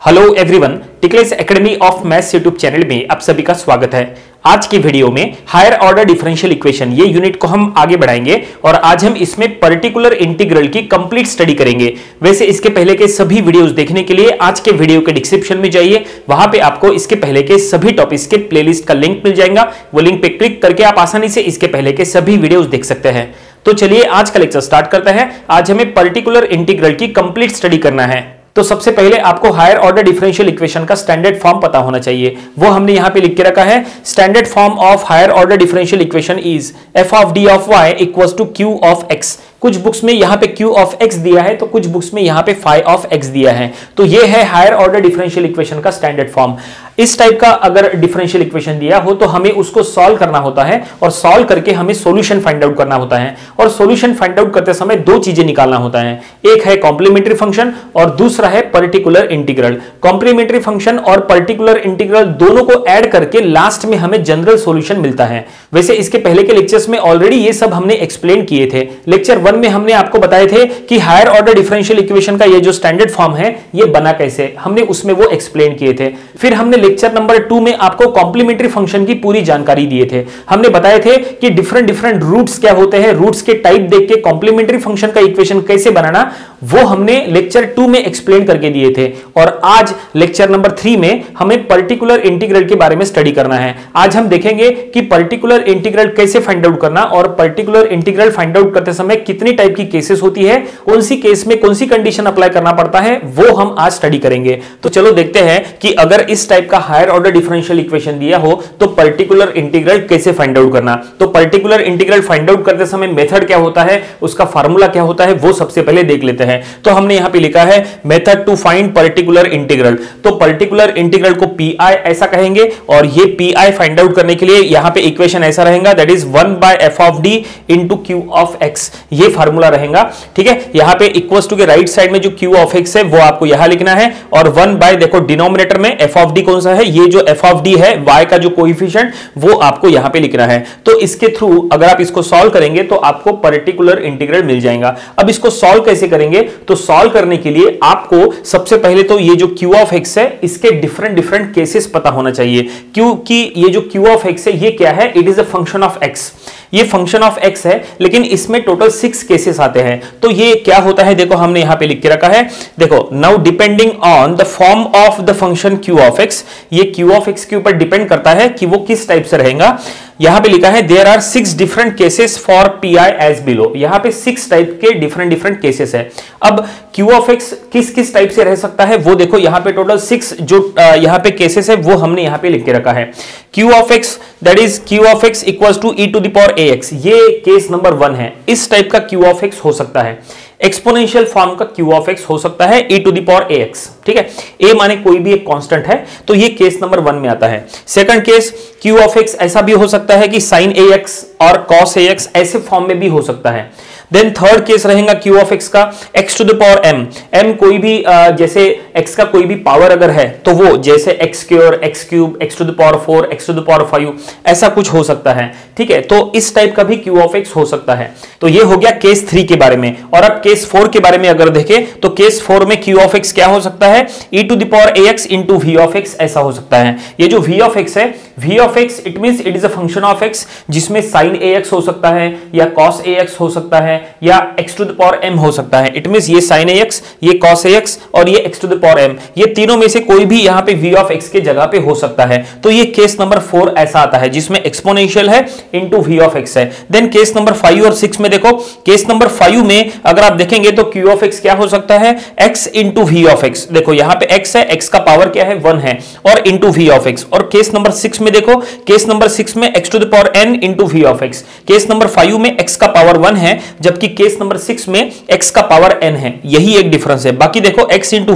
Hello everyone, Tickless Academy of Maths YouTube channel में आप सभी का स्वागत है। आज की वीडियो में हायर ऑर्डर डिफरेंशियल इक्वेशन ये यूनिट को हम आगे बढ़ाएंगे और आज हम इसमें पर्टिकुलर इंटीग्रल की कंप्लीट स्टडी करेंगे। वैसे इसके पहले के सभी वीडियोस देखने के लिए आज के वीडियो के डिस्क्रिप्शन में जाइए, वहां पे आपको इसके पहले के सभी टॉपिक्स के प्लेलिस्ट का लिंक मिल जाएगा। वो लिंक पे क्लिक करके आप आसानी से इसके पहले के सभी वीडियोस देख सकते हैं। तो चलिए आज का लेक्चर स्टार्ट करते हैं। आज हमें पर्टिकुलर इंटीग्रल की कंप्लीट स्टडी करना है। तो सबसे पहले आपको हायर ऑर्डर डिफरेंशियल इक्वेशन का स्टैंडर्ड फॉर्म पता होना चाहिए। वो हमने यहां पे लिख के रखा है। Standard form of higher order differential equation is f of d of y equals to q of x। कुछ बुक्स में यहां पे q ऑफ x दिया है तो कुछ बुक्स में यहां पे phi ऑफ x दिया है। तो ये है हायर ऑर्डर डिफरेंशियल इक्वेशन का स्टैंडर्ड फॉर्म। इस टाइप का अगर डिफरेंशियल इक्वेशन दिया हो तो हमें उसको सॉल्व करना होता है और सॉल्व करके हमें सॉल्यूशन फाइंड आउट करना होता है। और सॉल्यूशन फाइंड आउट करते समय दो चीजें निकालना होता है, एक है कॉम्प्लीमेंट्री फंक्शन और दूसरा है पर्टिकुलर इंटीग्रल। कॉम्प्लीमेंट्री फंक्शन और पर्टिकुलर इंटीग्रल दोनों को ऐड करके लास्ट में हमें जनरल सॉल्यूशन मिलता है। वैसे इसके पहले के लेक्चर्स में ऑलरेडी ये सब हमने एक्सप्लेन किए थे। लेक्चर 1 में हमने आपको बताए थे कि हायर ऑर्डर डिफरेंशियल इक्वेशन का ये जो स्टैंडर्ड फॉर्म है ये बना कैसे, हमने उसमें वो एक्सप्लेन किए थे। फिर हमने लेक्चर नंबर 2 में आपको कॉम्प्लीमेंट्री फंक्शन की पूरी जानकारी दिए थे। हमने बताए थे कि डिफरेंट रूट्स क्या होते हैं, रूट्स के टाइप देख के कॉम्प्लीमेंट्री फंक्शन का इक्वेशन कैसे बनाना वो हमने लेक्चर 2 में एक्सप्लेन करके दिए थे। और आज लेक्चर नंबर 3 में हमें पर्टिकुलर इंटीग्रल के बारे में स्टडी करना है। आज हम देखेंगे कि पर्टिकुलर इंटीग्रल कैसे फाइंड आउट करना और पर्टिकुलर इंटीग्रल फाइंड आउट करते समय कितनी टाइप की केसेस होती है, कौन सी केस में कौन सी कंडीशन अप्लाई करना पड़ता है, वो हम आज स्टडी करेंगे। तो चलो देखते हैं कि अगर इस टाइप का हायर ऑर्डर डिफरेंशियल इक्वेशन दिया हो तो पर्टिकुलर इंटीग्रल कैसे फाइंड आउट करना। तो पर्टिकुलर इंटीग्रल फाइंड आउट करते समय मेथड क्या होता है, उसका फार्मूला क्या होता है, वो सबसे पहले देख लेते हैं। तो हमने यहां पे लिखा है method to find particular integral. तो पर्टिकुलर इंटीग्रल को पी आई ऐसा कहेंगे और ये पी आई फाइंड आउट करने के लिए यहां पे इक्वेशन ऐसा रहेगा, that is 1/f of d into q of x। ये फार्मूला रहेगा, ठीक है। यहां पे इक्वल्स टू के राइट साइड में जो q ऑफ x है वो आपको यहां लिखना है और 1 देखो डिनोमिनेटर में f ऑफ d कौन सा है, ये जो f ऑफ d है y का जो कोएफिशिएंट वो आपको यहां पे लिखना है। तो इसके थ्रू अगर आप इसको सॉल्व करेंगे तो आपको पर्टिकुलर इंटीग्रल मिल जाएगा। अब इसको सॉल्व कैसे करेंगे, तो सॉल्व करने के लिए आपको सबसे पहले तो ये जो q ऑफ x है इसके डिफरेंट केसेस पता होना चाहिए। क्योंकि ये जो q ऑफ x है ये क्या है, it is a function of x। ये फंक्शन ऑफ x है लेकिन इसमें टोटल 6 केसेस आते हैं। तो ये क्या होता है, देखो हमने यहां पे लिख के रखा है। देखो now depending on the form of the function q of x, ये q ऑफ x के ऊपर डिपेंड करता है कि वो किस टाइप से रहेगा। यहां पे लिखा है there are 6 different cases for P I as below. यहां पे 6 टाइप के डिफरेंट केसेस है। अब q ऑफ x किस टाइप से रह सकता है वो देखो, यहां पे टोटल 6 जो यहां पे केसेस है वो हमने यहां पे लिख के रखा है। q of x that is q of x equals to e to the power ax, ये केस नंबर 1 है। इस टाइप का q ऑफ x हो सकता है। एक्सपोनेंशियल फॉर्म का q ऑफ x हो सकता है e to the power ax, ठीक है। a माने कोई भी एक कांस्टेंट है, तो ये केस नंबर 1 में आता है। Second case q of x ऐसा भी हो सकता है कि sin ax और cos ax ऐसे फॉर्म में भी हो सकता है। देन थर्ड केस रहेगा q ऑफ x का x to the power m कोई भी जैसे x का कोई भी पावर अगर है तो वो जैसे x square, x cube, x to the power 4, x to the power 5 ऐसा कुछ हो सकता है, ठीक है। तो इस टाइप का भी q ऑफ x हो सकता है। तो ये हो गया केस 3 के बारे में। और अब केस 4 के बारे में अगर देखें तो केस 4 में q ऑफ x क्या हो सकता है, e to the power ax into v of x ऐसा हो सकता है। ये जो v ऑफ x है, v of x it means it is a function of x, जिसमें sin ax हो सकता है या cos ax हो सकता है या x to the power m हो सकता है। इट मींस ये sin ax, ये cos ax और ये x to the power m, ये तीनों में से कोई भी यहां पे v ऑफ x के जगह पे हो सकता है। तो ये केस नंबर 4 ऐसा आता है जिसमें एक्सपोनेंशियल है इनटू v ऑफ x है। देन केस नंबर 5 और 6 में देखो, केस नंबर 5 में अगर आप देखेंगे तो q ऑफ x क्या हो सकता है, x into v of x। देखो यहां पे x है, x का पावर क्या है 1 है और इंटू v ऑफ x। और केस नंबर 6 में देखो, केस नंबर 6 में x to the power n into v of x। Case number 5 में x का पावर 1 है जबकि केस नंबर 6 में x का पावर n है। यही एक डिफरेंस है। बाकी देखो x इंटू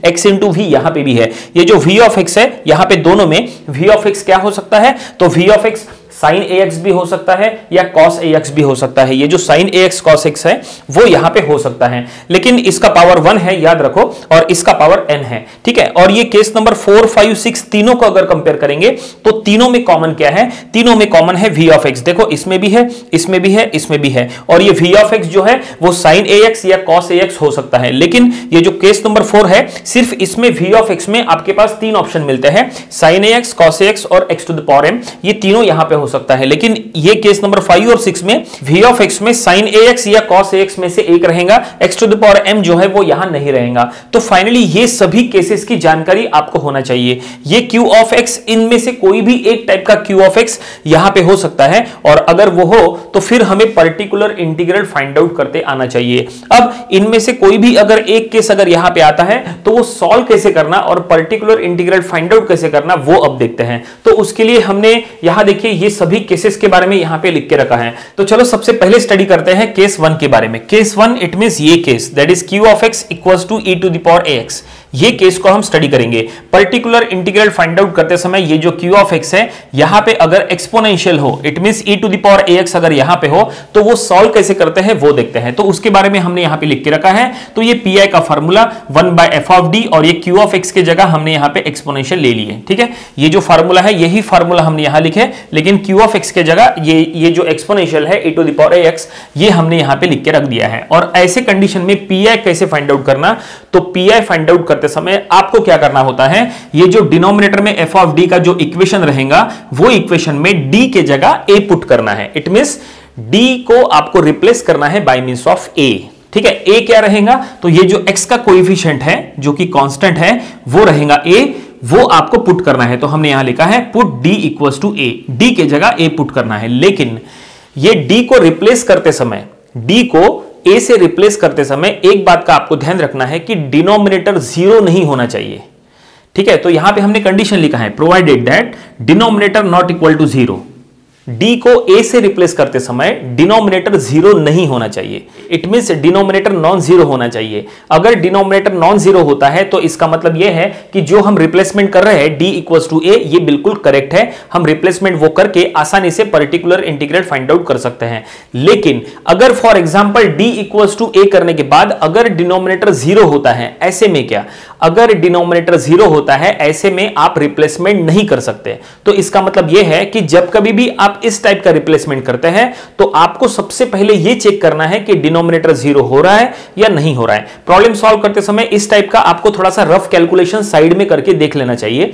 v यहां पे भी है। ये जो v ऑफ x है यहां पे दोनों में v ऑफ x क्या हो सकता है, तो v of x sin ax भी हो सकता है या cos ax भी हो सकता है। ये जो sin ax cos x है वो यहां पे हो सकता है, लेकिन इसका पावर 1 है याद रखो, और इसका पावर n है, ठीक है। और ये केस नंबर 4, 5, 6 तीनों को अगर कंपेयर करेंगे तो तीनों में कॉमन क्या है? तीनों में कॉमन है v ऑफ x। देखो इसमें भी है, इसमें भी है, इसमें भी है, और ये v ऑफ x जो है वो sin ax या cos ax हो सकता है। लेकिन ये जो केस नंबर 4 है, सिर्फ इसमें v ऑफ x में आपके पास तीन ऑप्शन मिलते हैं, sin ax, cos ax और x to the power m, ये तीनों यहां पे हो सकता है। लेकिन ये केस नंबर 5 और 6 में v ऑफ x में sin ax या cos ax में से एक रहेगा, x to the power m जो है वो यहां नहीं रहेगा। तो फाइनली ये सभी केसेस की जानकारी आपको होना चाहिए। ये q ऑफ x, इनमें से कोई भी एक टाइप का q ऑफ x यहां पे हो सकता है, और अगर वो हो तो फिर हमें पर्टिकुलर इंटीग्रल फाइंड आउट करते आना चाहिए। अब इनमें से कोई भी अगर एक केस अगर यहां पे आता है तो वो सॉल्व कैसे करना और पर्टिकुलर इंटीग्रल फाइंड आउट कैसे करना वो अब देखते हैं। तो उसके लिए हमने यहां देखिए ये सभी केसेस के बारे में यहां पे लिख के रखा है। तो चलो सबसे पहले स्टडी करते हैं केस 1 के बारे में। केस 1 इट मींस ये case that is q of x equals to e to the power ax। ये केस को हम स्टडी करेंगे। पर्टिकुलर इंटीग्रल फाइंड आउट करते समय ये जो q ऑफ x है यहां पे अगर एक्सपोनेंशियल हो, it means e to the power ax अगर यहां पे हो तो वो सॉल्व कैसे करते हैं वो देखते हैं। तो उसके बारे में हमने यहां पे लिख के रखा है। तो ये pi का फार्मूला 1/f ऑफ d, और ये q ऑफ x के जगह हमने यहां पे एक्सपोनेंशियल ले लिए, ठीक है। ये जो फार्मूला है यही फार्मूला हमने यहां लिखे, लेकिन q ऑफ x के जगह ये जो एक्सपोनेंशियल है e to the power ax ये हमने यहां पे लिख के रख दिया है। और ऐसे कंडीशन में pi कैसे फाइंड आउट करना, तो pi फाइंड आउट करते समय आपको क्या करना होता है, ये जो डिनोमिनेटर में f ऑफ d का जो इक्वेशन रहेगा वो इक्वेशन में d के जगह a पुट करना है। इट मींस d को आपको रिप्लेस करना है बाय मींस ऑफ a, ठीक है। a क्या रहेगा, तो ये जो x का कोएफिशिएंट है जो कि कांस्टेंट है वो रहेगा a, वो आपको पुट करना है। तो हमने यहां लिखा है put d equals to a, d के जगह a पुट करना है। लेकिन ये d को रिप्लेस करते समय, d को a से रिप्लेस करते समय एक बात का आपको ध्यान रखना है कि डिनोमिनेटर 0 नहीं होना चाहिए, ठीक है। तो यहां पे हमने कंडीशन लिखा है provided that denominator not equal to 0। d को a से रिप्लेस करते समय डिनोमिनेटर 0 नहीं होना चाहिए। It means denominator non zero होना चाहिए। अगर डिनोमिनेटर नॉन जीरो होता है तो इसका मतलब यह है कि जो हम रिप्लेसमेंट कर रहे हैं d इक्वल्स टू a, ये बिल्कुल करेक्ट है। हम रिप्लेसमेंट वो करके आसानी से पर्टिकुलर इंटीग्रल फाइंड आउट कर सकते हैं। लेकिन अगर for example d equals to a करने के बाद अगर डिनोमिनेटर 0 होता है, ऐसे में क्या, अगर डिनोमिनेटर 0 होता है ऐसे में आप रिप्लेसमेंट नहीं कर सकते। तो इसका मतलब यह है कि जब कभी भी आप इस टाइप का रिप्लेसमेंट करते हैं तो आपको सबसे पहले यह चेक करना है कि डिनोमिनेटर 0 हो रहा है या नहीं हो रहा है। प्रॉब्लम सॉल्व करते समय इस टाइप का आपको थोड़ा सा रफ कैलकुलेशन साइड में करके देख लेना चाहिए।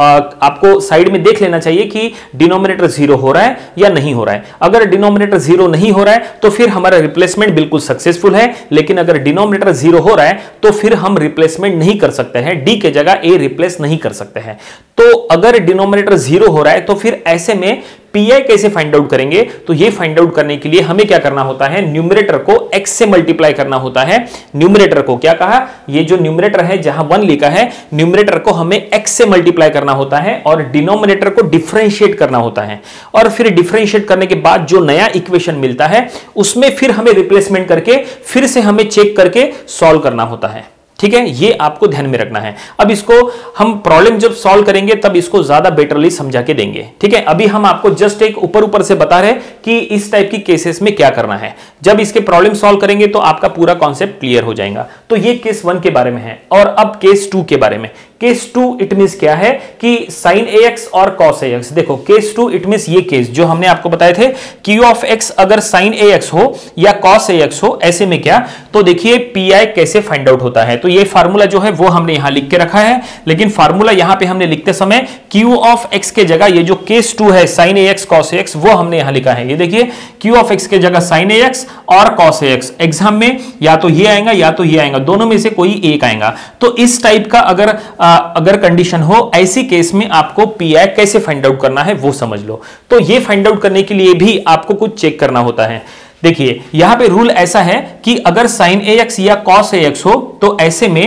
आपको साइड में देख लेना चाहिए कि डिनोमिनेटर 0 हो रहा है या नहीं हो रहा है। अगर डिनोमिनेटर 0 नहीं हो रहा है तो फिर हमारा रिप्लेसमेंट बिल्कुल सक्सेसफुल है, लेकिन अगर डिनोमिनेटर 0 हो रहा है तो फिर हम रिप्लेसमेंट नहीं कर सकते हैं, डी के जगह ए रिप्लेस नहीं कर सकते हैं। तो अगर डिनोमिनेटर 0 हो रहा है तो फिर ऐसे में पीआई कैसे फाइंड आउट करेंगे, तो ये फाइंड आउट करने के लिए हमें क्या करना होता है, न्यूमरेटर को x से मल्टीप्लाई करना होता है। न्यूमरेटर को क्या कहा, ये जो न्यूमरेटर है जहां 1 लिखा है, न्यूमरेटर को हमें x से मल्टीप्लाई करना होता है और डिनोमिनेटर को डिफरेंशिएट करना होता है। और फिर डिफरेंशिएट करने के बाद जो नया इक्वेशन मिलता है उसमें फिर हमें रिप्लेसमेंट करके फिर से हमें चेक करके सॉल्व करना होता है। ठीक है, ये आपको ध्यान में रखना है। अब इसको हम प्रॉब्लम जब सॉल्व करेंगे तब इसको ज्यादा बेटरली समझा के देंगे। ठीक है, अभी हम आपको जस्ट एक ऊपर से बता रहे कि इस टाइप की केसेस में क्या करना है। जब इसके प्रॉब्लम सॉल्व करेंगे तो आपका पूरा कॉन्सेप्ट क्लियर हो जाएगा। तो ये केस 1 के बारे में है। और अब केस 2 के बारे में। केस 2 इट मींस क्या है कि sin ax और cos ax। देखो केस 2 इट मींस ये केस जो हमने आपको बताए थे, q ऑफ x अगर sin ax हो या cos ax हो, ऐसे में क्या, तो देखिए pi कैसे फाइंड आउट होता है। तो ये फार्मूला जो है वो हमने यहां लिख के रखा है, लेकिन फार्मूला यहां पे हमने लिखते समय q ऑफ x के जगह ये जो केस 2 है sin ax cos ax वो हमने यहां लिखा है। ये देखिए q ऑफ x के जगह sin ax और cos ax। एग्जाम में या तो ये आएगा या तो ये आएगा, दोनों में से कोई एक आएगा। तो इस टाइप का अगर कंडीशन हो, ऐसी केस में आपको पीआई कैसे फाइंड आउट करना है वो समझ लो। तो ये फाइंड आउट करने के लिए भी आपको कुछ चेक करना होता है। देखिए यहां पे रूल ऐसा है कि अगर sin ax या cos ax हो तो ऐसे में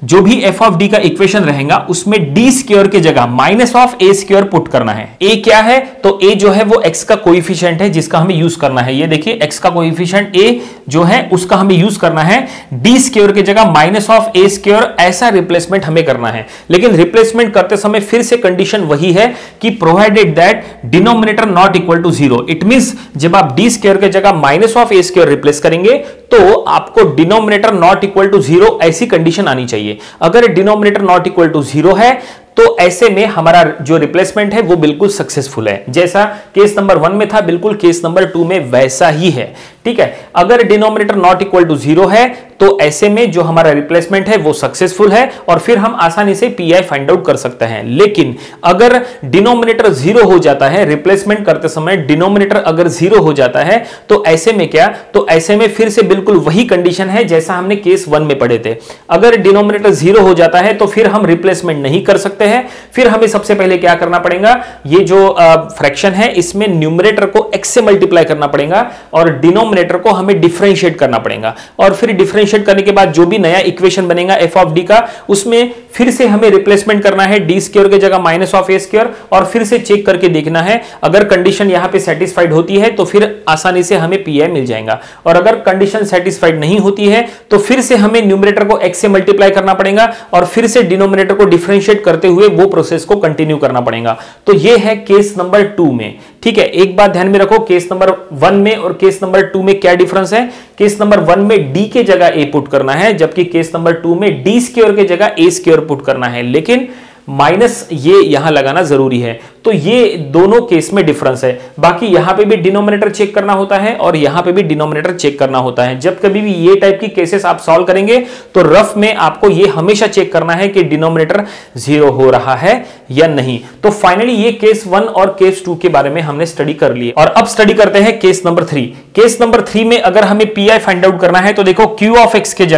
जो भी एफ ऑफ डी का इक्वेशन रहेगा उसमें डी स्क्वायर की जगह minus of A square put करना है। ए क्या है, तो ए जो है वो एक्स का कोएफिशिएंट है जिसका हमें यूज करना है। ये देखिए एक्स का कोएफिशिएंट ए जो है उसका हमें यूज करना है। डी स्क्वायर की जगह माइनस ऑफ ए स्क्वायर, ऐसा रिप्लेसमेंट हमें करना है। लेकिन रिप्लेसमेंट करते समय फिर से कंडीशन वही है कि provided that denominator not equal to zero. It means जब आप डी स्क्वायर की जगह minus of A square replace करेंगे तो आपको denominator not equal to zero ऐसी कंडीशन आनी चाहिए। अगर denominator not equal to zero है तो ऐसे में हमारा जो रिप्लेसमेंट है वो बिल्कुल सक्सेसफुल है। जैसा केस नंबर 1 में था बिल्कुल केस नंबर 2 में वैसा ही है। ठीक है, अगर denominator not equal to zero है तो ऐसे में जो हमारा रिप्लेसमेंट है वो सक्सेसफुल है और फिर हम आसानी से पीआई फाइंड आउट कर सकते हैं। लेकिन अगर डिनोमिनेटर जीरो हो जाता है, रिप्लेसमेंट करते समय डिनोमिनेटर अगर जीरो हो जाता है तो ऐसे में क्या, तो ऐसे में फिर से बिल्कुल वही कंडीशन है जैसा हमने केस 1 में पढ़े थे। अगर डिनोमिनेटर जीरो हो जाता है तो फिर हम रिप्लेसमेंट नहीं कर सकते हैं। फिर हमें सबसे पहले क्या करना पड़ेगा, ये जो फ्रैक्शन है इसमें न्यूमरेटर को x से मल्टीप्लाई करना पड़ेगा और डिनोमिनेटर को हमें डिफरेंशिएट करना पड़ेगा। और फिर डिफरेंशिएट करने के बाद जो भी नया इक्वेशन बनेगा एफ ऑफ डी का, उसमें फिर से हमें रिप्लेसमेंट करना है डी स्क्वायर की जगह माइनस ऑफ ए स्क्वायर और फिर से चेक करके देखना है। अगर कंडीशन यहां पे सेटिस्फाइड होती है तो फिर आसानी से हमें पीआई मिल जाएगा और अगर कंडीशन सेटिस्फाइड नहीं होती है तो फिर से हमें न्यूमरेटर को x से मल्टीप्लाई करना पड़ेगा और फिर से डिनोमिनेटर को डिफरेंशिएट करते हुए वो प्रोसेस को कंटिन्यू करना पड़ेगा। तो ये है केस नंबर 2 में। ठीक है, एक बात ध्यान में रखो, केस नंबर 1 में और केस नंबर 2 में क्या डिफरेंस है। केस नंबर 1 में डी के जगह ए पुट करना है जबकि केस नंबर 2 में डी स्क्वायर के जगह ए स्क्वायर पुट करना है, लेकिन माइनस ये यहां लगाना जरूरी है। तो ये दोनों केस में डिफरेंस है। बाकी यहां पे भी डिनोमिनेटर चेक करना होता है और यहां पे भी डिनोमिनेटर चेक करना होता है। जब कभी भी ये टाइप की केसेस आप सॉल्व करेंगे तो रफ में आपको ये हमेशा चेक करना है कि डिनोमिनेटर जीरो हो रहा है या नहीं। तो फाइनली ये केस 1 और केस 2 के बारे में हमने स्टडी कर लिए और अब स्टडी करते हैं केस नंबर 3। केस नंबर 3 में अगर हमें पीआई फाइंड आउट करना है तो देखो q ऑफ x के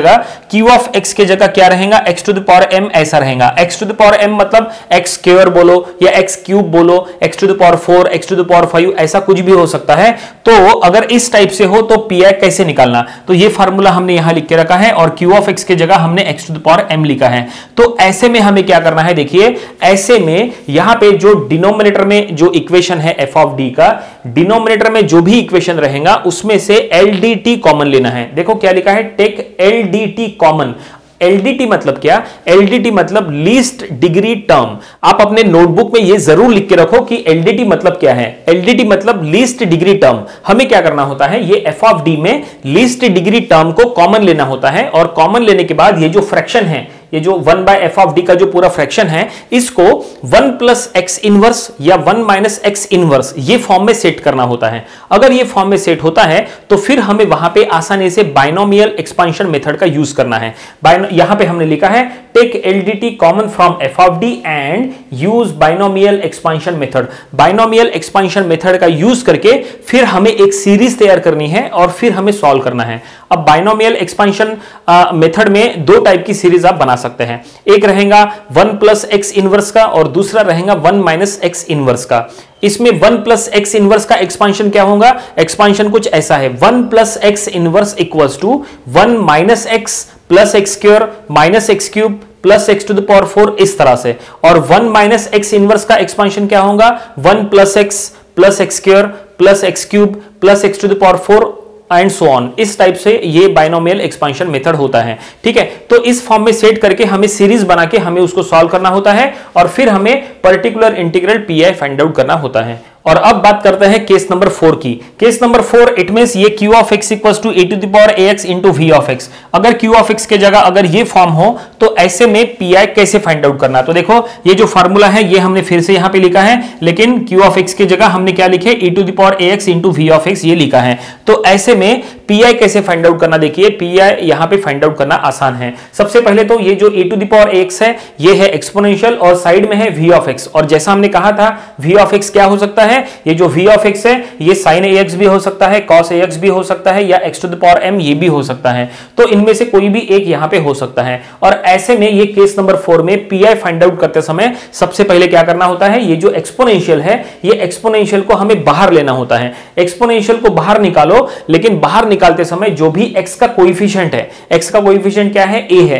जगह क्या रहेगा, x to the power m ऐसा रहेगा। x to the power m मतलब x स्क्वायर बोलो या x क्यूब बोलो, x to the power 4, x to the power 5 ऐसा कुछ भी हो सकता है। तो अगर इस टाइप से हो तो पीआई कैसे निकालना, तो ये फार्मूला हमने यहां लिख के रखा है और q ऑफ x की जगह हमने x to the power m लिखा है। तो ऐसे में हमें क्या करना है, देखिए ऐसे में यहां पे जो डिनोमिनेटर में जो इक्वेशन है f ऑफ d का, डिनोमिनेटर में जो भी इक्वेशन रहेगा उसमें से LDT कॉमन लेना है। देखो क्या लिखा है, टेक LDT कॉमन। LDT मतलब क्या, LDT मतलब लीस्ट डिग्री टर्म। आप अपने नोटबुक में ये जरूर लिख के रखो कि LDT मतलब क्या है। LDT मतलब लीस्ट डिग्री टर्म। हमें क्या करना होता है, ये f ऑफ d में लीस्ट डिग्री टर्म को कॉमन लेना होता है और कॉमन लेने के बाद ये जो फ्रैक्शन है, ये जो 1 बाय एफ ऑफ डी का जो पूरा फ्रैक्शन है, इसको 1 प्लस एक्स इनवर्स या 1 माइनस एक्स इनवर्स ये फॉर्म में सेट करना होता है। अगर ये फॉर्म में सेट होता है तो फिर हमें वहां पे आसानी से बाइनोमियल एक्सपांशन मेथड का यूज करना है। यहां पे हमने लिखा है take LDT common from F of D and use binomial expansion method. Binomial expansion method का यूज करके फिर हमें एक सीरीज तैयार करनी है और फिर हमें सॉल्व करना है। अब बाइनोमियल एक्सपांशन मेथड में दो टाइप की सीरीज आप बना सकते हैं। एक रहेगा 1 प्लस एक्स इनवर्स का और दूसरा रहेगा 1 माइनस एक्स इनवर्स का। इसमें 1 प्लस एक्स इनवर्स का एक्सपांशन क्या होगा, एक्सपांशन कुछ ऐसा है, 1 plus x inverse equals to 1 minus x plus x square minus x cube plus x to the power 4, इस तरह से। और 1 माइनस एक्स इनवर्स का एक्सपांशन क्या होगा, 1 plus x square plus x cube plus x to the power 4 and so on. इस type से ये बाइनोमियल एक्सपांशन मेथड होता है। ठीक है, तो इस फॉर्म में सेट करके हमें सीरीज बना के हमें उसको सॉल्व करना होता है और फिर हमें particular integral PI find out करना होता है। और अब बात करते हैं केस नंबर 4 की। केस नंबर 4 इट मींस ये q of x equals to e to the power ax into v of x। अगर q ऑफ x के जगह अगर ये फॉर्म हो तो ऐसे में पीआई कैसे फाइंड आउट करना, तो देखो ये जो फार्मूला है ये हमने फिर से यहां पे लिखा है, लेकिन q ऑफ x की जगह हमने क्या लिखे, e to the power ax into v of x ये लिखा है। तो ऐसे में पीआई कैसे फाइंड आउट करना, देखिए पीआई यहां पे फाइंड आउट करना आसान है। सबसे पहले तो ये जो e to the power ax है ये है एक्सपोनेंशियल और साइड में है v ऑफ x। और जैसा हमने कहा था v ऑफ x क्या हो सकता है, ये जो v ऑफ x है ये sin ax भी हो सकता है, cos ax भी हो सकता है या x to the power m ये भी हो सकता है। तो इनमें से कोई भी एक यहां पे हो सकता है। और ऐसे में ये केस नंबर 4 में पीआई फाइंड आउट करते समय सबसे पहले क्या करना होता है, ये जो एक्सपोनेंशियल है ये एक्सपोनेंशियल को हमें बाहर लेना होता है। एक्सपोनेंशियल को बाहर निकालो, लेकिन बाहर निकालते समय जो भी x का कोएफिशिएंट है, x का कोएफिशिएंट क्या है, a है,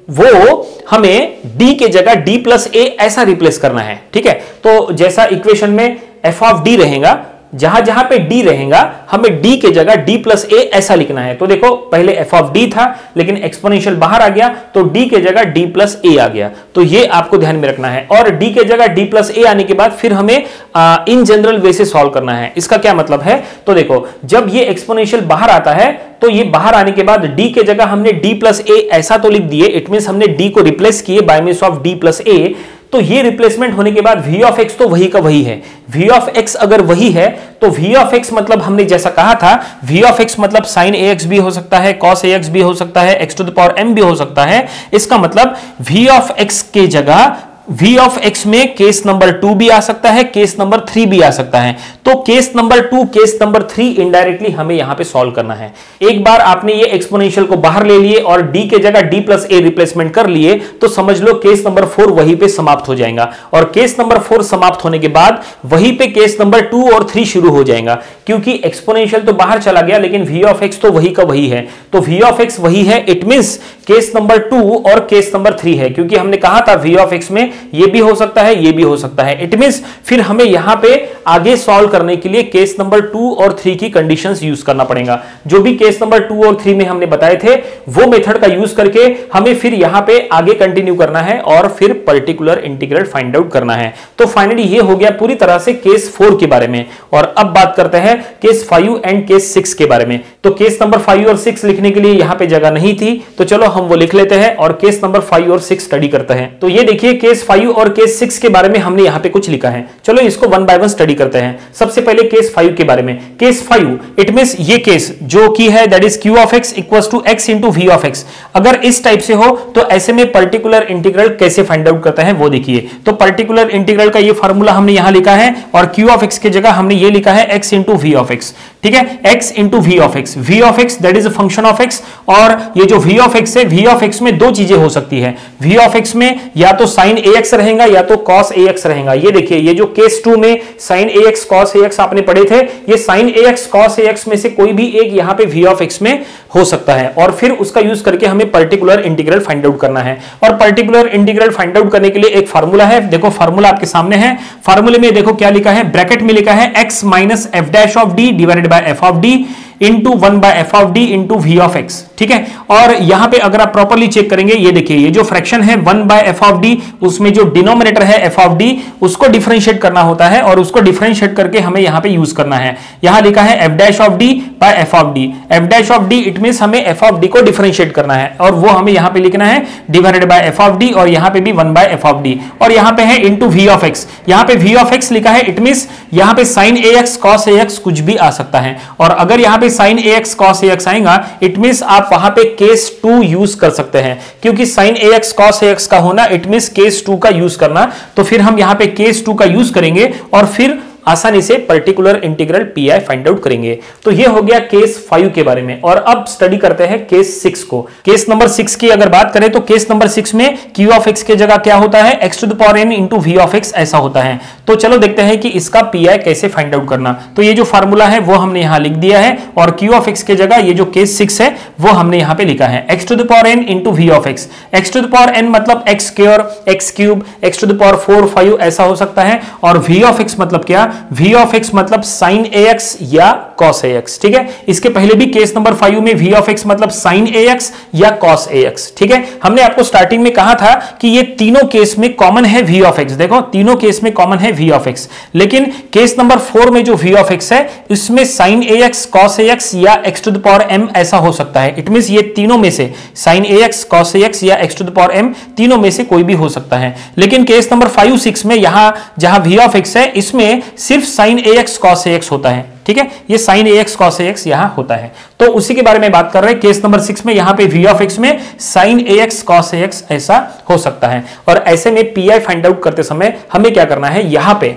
वो हमें d के जगह d प्लस ए ऐसा रिप्लेस करना है। ठीक है, तो जैसा इक्वेशन में f ऑफ d रहेगा, जहां जहां पे d रहेगा हमें d के जगह d प्लस ए ऐसा लिखना है। तो देखो पहले f ऑफ d था लेकिन एक्सपोनेंशियल बाहर आ गया तो d के जगह d प्लस ए आ गया, तो ये आपको ध्यान में रखना है। और d के जगह d प्लस ए आने के बाद फिर हमें इन जनरल वे से सॉल्व करना है। इसका क्या मतलब है, तो देखो जब ये एक्सपोनेंशियल बाहर आता है तो ये बाहर आने के बाद d के जगह हमने d प्लस ए ऐसा तो लिख दिए, इट मींस हमने d को रिप्लेस किए by means of d plus A. तो ये रिप्लेसमेंट होने के बाद v ऑफ x तो वही का वही है। v ऑफ x अगर वही है तो v ऑफ x मतलब हमने जैसा कहा था v ऑफ x मतलब sin ax भी हो सकता है, cos ax भी हो सकता है, x to the power m भी हो सकता है। इसका मतलब v ऑफ x के जगह v ऑफ x में केस नंबर 2 भी आ सकता है, केस नंबर 3 भी आ सकता है। तो case number 2, case number 3 indirectly हमें यहां पे सॉल्व करना है। एक बार आपने ये एक्सपोनेंशियल को बाहर ले लिए और d के जगह d प्लस ए रिप्लेसमेंट कर लिए तो समझ लो केस नंबर 4 वहीं पे समाप्त हो जाएगा। और केस नंबर 4 समाप्त होने के बाद वहीं पे केस नंबर 2 और 3 शुरू हो जाएगा, क्योंकि एक्सपोनेंशियल तो बाहर चला गया लेकिन v ऑफ x तो वही का वही है। तो v ऑफ x वही है, इट मींस केस नंबर 2 और केस नंबर 3 है, क्योंकि हमने कहा था v ऑफ x में ये भी हो सकता है, ये भी हो सकता है। इट मींस फिर हमें यहां पे आगे सॉल्व करने के लिए केस नंबर 2 और 3 की कंडीशंस यूज करना पड़ेगा। जो भी केस नंबर 2 और 3 में हमने बताए थे वो मेथड का यूज करके हमें फिर यहां पे आगे कंटिन्यू करना है और फिर पर्टिकुलर इंटीग्रल फाइंड आउट करना है। तो फाइनली ये हो गया पूरी तरह से केस 4 के बारे में। और अब बात करते हैं केस 5 एंड केस 6 के बारे में। तो केस नंबर 5 और 6 लिखने के लिए यहां पे जगह नहीं थी, तो चलो हम वो लिख लेते हैं और केस नंबर 5 और 6 स्टडी करते हैं। तो ये देखिए केस 5 और केस 6 के बारे में हमने यहां पे कुछ लिखा है। चलो इसको वन बाय वन स्टडी करते हैं। सबसे पहले केस 5 के बारे में। केस 5 इट मींस ये केस जो की है that is q of x equals to x into v of x। अगर इस टाइप से हो तो ऐसे में पर्टिकुलर इंटीग्रल कैसे फाइंड आउट करते हैं वो देखिए। तो पर्टिकुलर इंटीग्रल का ये फार्मूला हमने यहां लिखा है और q ऑफ x की जगह हमने ये लिखा है x into v of x। ठीक है, x into v of x। v of x that is a function of x, और ये जो v ऑफ x है, v ऑफ x में दो चीजें हो सकती है। v ऑफ x में या तो sin ax रहेगा या तो cos ax रहेगा। ये देखिए ये जो केस 2 में sin ax cos ax आपने पढ़े थे, ये sin ax cos ax में से कोई भी एक यहां पे v ऑफ x में हो सकता है और फिर उसका यूज करके हमें पर्टिकुलर इंटीग्रल फाइंड आउट करना है। और पर्टिकुलर इंटीग्रल फाइंड आउट करने के लिए एक फार्मूला है, देखो फार्मूला आपके सामने है। फार्मूले में देखो क्या लिखा है, ब्रैकेट में लिखा है x minus F dash of D divided by F of D into 1 by F of D into V of X. ठीक है, और यहां पे अगर आप प्रॉपर्ली चेक करेंगे, ये देखिए ये जो फ्रैक्शन है 1 बाय एफ ऑफ डी, उसमें जो डिनोमिनेटर है एफ ऑफ डी उसको डिफरेंशिएट करना होता है और उसको डिफरेंशिएट करके हमें यहां पे यूज करना है। यहां लिखा है F dash of D by F of D. F dash of D it means हमें एफ ऑफ डी को डिफरेंशिएट करना है और वो हमें यहां पे लिखना है divided by F of D और यहां पे भी 1 बाय एफ ऑफ डी और यहां पे है इनटू वी ऑफ एक्स। यहां पे वी ऑफ एक्स लिखा है, इट मींस यहां पे sin ax cos ax कुछ भी आ सकता है और अगर यहां पे sin ax cos ax आएगा इट मींस आप वहां पे केस 2 यूज कर सकते हैं, क्योंकि sin ax cos ax का होना इट मींस केस 2 का यूज करना। तो फिर हम यहां पे केस 2 का यूज करेंगे और फिर आसानी से particular integral P I find out करेंगे। तो ये हो गया केस 5 के बारे में। और अब स्टडी करते हैं केस 6 को। केस नंबर 6 की अगर बात करें तो केस नंबर 6 में q ऑफ x के जगह क्या होता है, x to the power n into v of x ऐसा होता है। तो चलो देखते हैं कि इसका पी आई कैसे फाइंड आउट करना। तो ये जो फार्मूला है वो हमने यहां लिख दिया है और q ऑफ x के जगह ये जो केस 6 है वो हमने यहां पे लिखा है x to the power n into v of x। x to the power n मतलब x square, x cube, x to the power 4, 5 ऐसा हो सकता है और v ऑफ x मतलब क्या, v ऑफ x मतलब sin ax या cos ax। ठीक है, इसके पहले भी केस नंबर 5 में v ऑफ x मतलब sin ax या cos ax। ठीक है, हमने आपको स्टार्टिंग में कहा था कि ये तीनों केस में कॉमन है v ऑफ x। देखो तीनों केस में कॉमन है v ऑफ x, लेकिन केस नंबर 4 में जो v ऑफ x है इसमें sin ax cos ax या x to the power m ऐसा हो सकता है। इट मींस ये तीनों में से sin ax cos ax या x to the power m तीनों में से कोई भी हो सकता है। लेकिन केस नंबर 5, 6 में यहां जहां v ऑफ x है इसमें सिर्फ sin ax cos ax होता है। ठीक है, ये sin ax cos ax यहां होता है। तो उसी के बारे में बात कर रहे हैं। केस नंबर 6 में यहां पे v ऑफ x में sin ax cos ax ऐसा हो सकता है और ऐसे में पी आई फाइंड आउट करते समय हमें क्या करना है,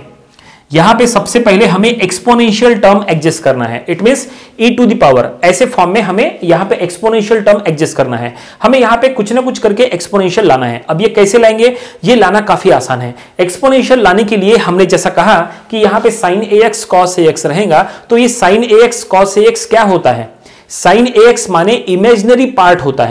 यहां पे सबसे पहले हमें एक्सपोनेंशियल टर्म एडजस्ट करना है। It means e to the power ऐसे फॉर्म में हमें यहां पे एक्सपोनेंशियल टर्म एडजस्ट करना है। हमें यहां पे कुछ ना कुछ करके एक्सपोनेंशियल लाना है। अब ये कैसे लाएंगे, ये लाना काफी आसान है। एक्सपोनेंशियल लाने के लिए हमने जैसा कहा कि यहां पे sin ax cos ax रहेगा, तो ये sin ax cos ax क्या होता है, sin ax माने इमेजिनरी पार्ट होता है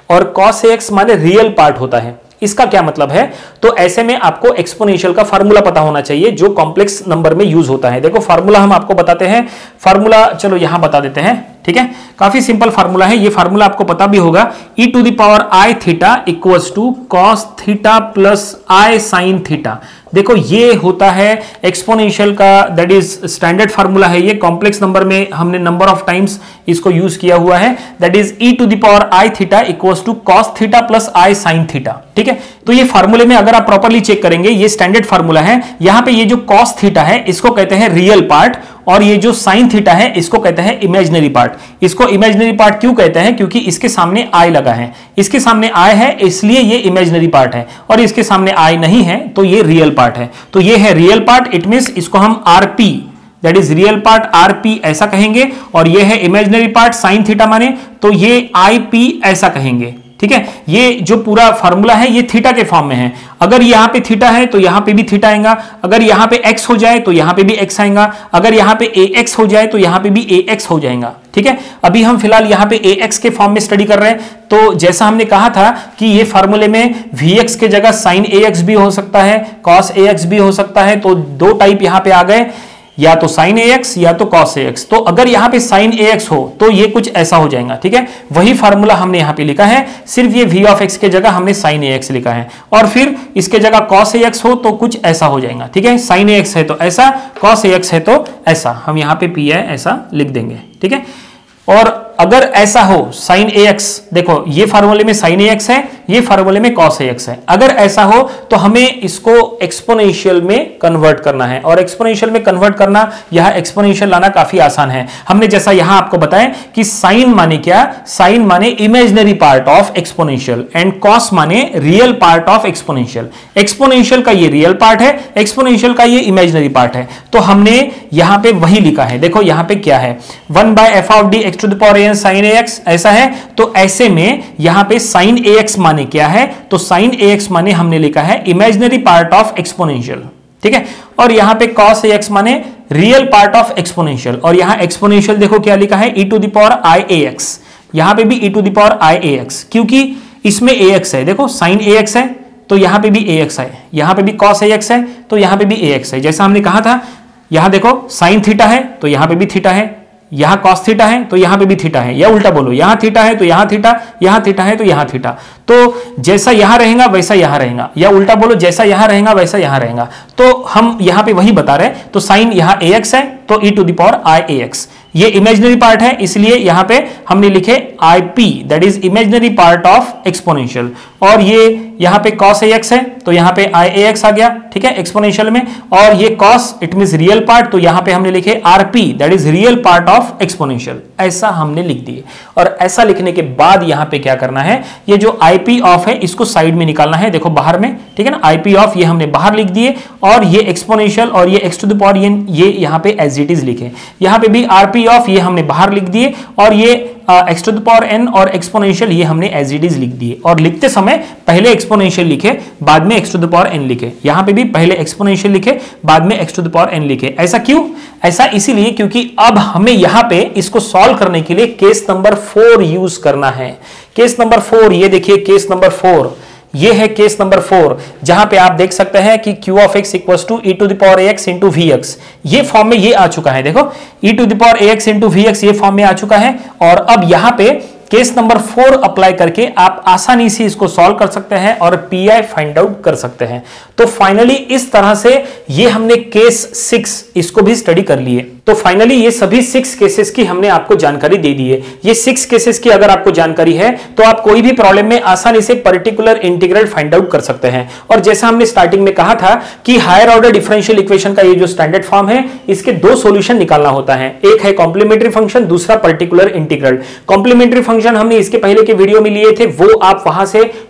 और cos ax माने रियल पार्ट होता है। इसका क्या मतलब है? तो ऐसे में आपको एक्सपोनेंशियल का फार्मूला पता होना चाहिए जो कॉम्प्लेक्स नंबर में यूज होता है। देखो फार्मूला हम आपको बताते हैं, फार्मूला चलो यहां बता देते हैं, ठीक है। काफी सिंपल फार्मूला है, ये फार्मूला आपको पता भी होगा। e to the power i theta equals to cos theta plus i sin theta. देखो ये होता है एक्सपोनेंशियल का, दैट इज स्टैंडर्ड फार्मूला है। ये कॉम्प्लेक्स नंबर में हमने नंबर ऑफ टाइम्स इसको यूज किया हुआ है, that is e to the power i theta equals to cos theta plus i sin theta, ठीक है। तो ये फार्मूले में अगर आप प्रॉपर्ली चेक करेंगे, ये स्टैंडर्ड फार्मूला है। यहां पे ये जो cos थीटा है इसको कहते हैं रियल पार्ट, और ये जो sin थीटा है इसको कहते हैं इमेजिनरी पार्ट। इसको इमेजिनरी पार्ट क्यों कहते हैं? क्योंकि इसके सामने i लगा है, इसके सामने i है इसलिए ये इमेजिनरी पार्ट है, और इसके सामने i नहीं है तो ये रियल पार्ट है। तो ये है रियल पार्ट, इट मींस इसको हम rp that is real part rp ऐसा कहेंगे, और ये है इमेजिनरी पार्ट sin थीटा माने तो ये ip ऐसा कहेंगे, ठीक है। ये जो पूरा फार्मूला है ये थीटा के फॉर्म में है। अगर यहां पे थीटा है तो यहां पे भी थीटा आएगा, अगर यहां पे x हो जाए तो यहां पे भी x आएगा, अगर यहां पे ax हो जाए तो यहां पे भी ax हो जाएगा, ठीक है। अभी हम फिलहाल यहां पे ax के फॉर्म में स्टडी कर रहे हैं, तो जैसा हमने कहा था कि ये फार्मूले में vx के जगह sin ax भी हो सकता है, cos ax भी हो सकता है, तो दो टाइप यहां पे आ गए, या तो sin ax या तो cos ax। तो अगर यहां पे sin ax हो तो ये कुछ ऐसा हो जाएगा, ठीक है। वही फार्मूला हमने यहां पे लिखा है, सिर्फ ये v ऑफ x के जगह हमने sin ax लिखा है, और फिर इसके जगह cos ax हो तो कुछ ऐसा हो जाएगा, ठीक है। sin ax है तो ऐसा, cos ax है तो ऐसा, हम यहां पे p है ऐसा लिख देंगे, ठीक है। और अगर ऐसा हो sin ax, देखो ये फार्मूले में sin ax है, ये फार्मूले में cos ax है, अगर ऐसा हो तो हमें इसको एक्सपोनेंशियल में कन्वर्ट करना है, और एक्सपोनेंशियल में कन्वर्ट करना, यह एक्सपोनेंशियल लाना काफी आसान है। हमने जैसा यहां आपको बताया कि sin माने क्या, sin माने imaginary part of exponential and cos माने real part of exponential. Exponential का ये रियल पार्ट है, एक्सपोनेंशियल का ये इमेजिनरी पार्ट है। तो हमने यहां पे वही लिखा है, देखो यहां पे क्या है, 1/f of d x to the power sin ax ऐसा है। तो ऐसे में यहां पे sin ax माने क्या है, तो sin ax माने हमने लिखा है इमेजिनरी पार्ट ऑफ एक्सपोनेंशियल, ठीक है। और यहां पे cos ax माने रियल पार्ट ऑफ एक्सपोनेंशियल, और यहां एक्सपोनेंशियल देखो क्या लिखा है, e to the power i ax, यहां पे भी e to the power i ax, क्योंकि इसमें ax है, देखो sin ax है तो यहां पे भी ax है, यहां पे भी cos ax है तो यहां पे भी ax है। जैसा हमने कहा था, यहां देखो sin थीटा है तो यहां पे भी थीटा है, यहां cos थीटा है तो यहां पे भी थीटा है, या उल्टा बोलो, यहां थीटा है तो यहां थीटा, यहां थीटा है तो यहां थीटा। तो जैसा यहां रहेगा वैसा यहां रहेगा, या उल्टा बोलो जैसा यहां रहेगा वैसा यहां रहेगा। तो हम यहां पे वही बता रहे हैं। तो साइन यहां ax है तो e to the power i ax, ये इमेजिनरी पार्ट है इसलिए यहां पे हमने लिखे ip that is imaginary part of exponential, और ये यहां पे cos ax है तो यहां पे i ax आ गया, ठीक है, एक्सपोनेंशियल में, और ये cos it means real part, तो यहां पे हमने लिखे rp that is real part of exponential, ऐसा हमने लिख दिए। और ऐसा लिखने के बाद यहां पे क्या करना है, ये जो ip ऑफ है इसको साइड में निकालना है, देखो बाहर में, ठीक है ना, ip ऑफ ये हमने बाहर लिख दिए, और ये एक्सपोनेंशियल और ये x टू द पावर ये यहां पे एज इट इज लिखे, यहां पे भी rp ऑफ ये हमने बाहर लिख दिए, और ये x to the power n और एक्सपोनेंशियल ये हमने एज इट इज लिख दिए। और लिखते समय पहले एक्सपोनेंशियल लिखे बाद में x to the power n लिखे, यहां पे भी पहले एक्सपोनेंशियल लिखे बाद में x to the power n लिखे। ऐसा क्यों? ऐसा इसीलिए क्योंकि अब हमें यहां पे इसको सॉल्व करने के लिए केस नंबर 4 यूज करना है। केस नंबर 4, ये देखिए केस नंबर 4, ये है केस नंबर 4, जहां पे आप देख सकते हैं कि q of x equals to e to the power ax into vx, ये फॉर्म में ये आ चुका है, देखो e to the power ax into vx ये फॉर्म में आ चुका है। और अब यहां पे केस नंबर 4 अप्लाई करके आप आसानी से इसको सॉल्व कर सकते हैं और पीआई फाइंड आउट कर सकते हैं। तो फाइनली इस तरह से ये हमने केस 6 इसको भी स्टडी कर लिए। तो फाइनली ये सभी 6 केसेस की हमने आपको जानकारी दे दी है। ये 6 केसेस की अगर आपको जानकारी है तो आप कोई भी प्रॉब्लम में आसानी से पर्टिकुलर इंटीग्रल फाइंड आउट कर सकते हैं। और जैसा हमने स्टार्टिंग में कहा था कि हायर ऑर्डर डिफरेंशियल इक्वेशन का ये जो स्टैंडर्ड फॉर्म है इसके 2 सॉल्यूशन निकालना होता है, एक है कॉम्प्लीमेंट्री फंक्शन, दूसरा पर्टिकुलर इंटीग्रल। कॉम्प्लीमेंट्री फंक्शन हमने इसके पहले के वीडियो में लिए थे, वो आप वहां से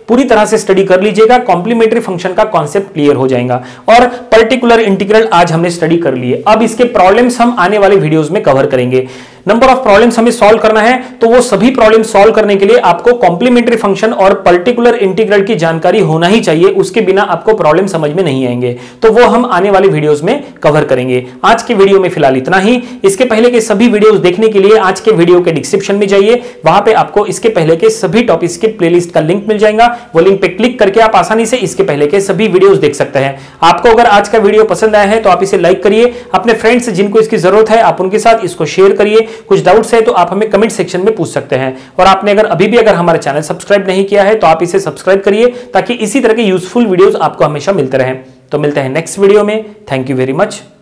पूरी तरह से स्टडी कर लीजिएगा, कॉम्प्लीमेंट्री फंक्शन का कॉन्सेप्ट क्लियर हो जाएगा। और पर्टिकुलर इंटीग्रल आज हमने स्टडी कर लिए। अब इसके प्रॉब्लम्स हम आने वाले वीडियोस में कवर करेंगे। नंबर ऑफ प्रॉब्लम्स हमें सॉल्व करना है, तो वो सभी प्रॉब्लम सॉल्व करने के लिए आपको कॉम्प्लीमेंट्री फंक्शन और पर्टिकुलर इंटीग्रल की जानकारी होना ही चाहिए, उसके बिना आपको प्रॉब्लम समझ में नहीं आएंगे। तो वो हम आने वाले वीडियोस में कवर करेंगे। आज के वीडियो में फिलहाल इतना ही। इसके पहले के सभी वीडियोस देखने के लिए आज के वीडियो के डिस्क्रिप्शन में जाइए, वहां पे आपको इसके पहले के सभी टॉपिक्स के प्लेलिस्ट का लिंक मिल जाएगा। वो लिंक पे क्लिक करके आप आसानी से इसके पहले के सभी वीडियोस देख सकते हैं। आपको अगर आज का वीडियो पसंद आया है तो आप इसे लाइक करिए, अपने फ्रेंड्स जिनको इसकी जरूरत है आप उनके साथ इसको शेयर करिए। कुछ डाउट्स है तो आप हमें कमेंट सेक्शन में पूछ सकते हैं। और आपने अभी भी हमारा चैनल सब्सक्राइब नहीं किया है तो आप इसे सब्सक्राइब करिए, ताकि इसी तरह के यूजफुल वीडियोस आपको हमेशा मिलते रहें। तो मिलते हैं नेक्स्ट वीडियो में। Thank you very much.